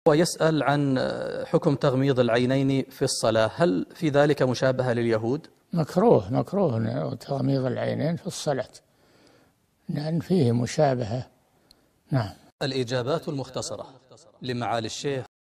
ويسأل عن حكم تغميض العينين في الصلاة، هل في ذلك مشابهة لليهود؟ مكروه تغميض العينين في الصلاة، لأن فيه مشابهة. نعم. الإجابات المختصرة لمعالي الشيخ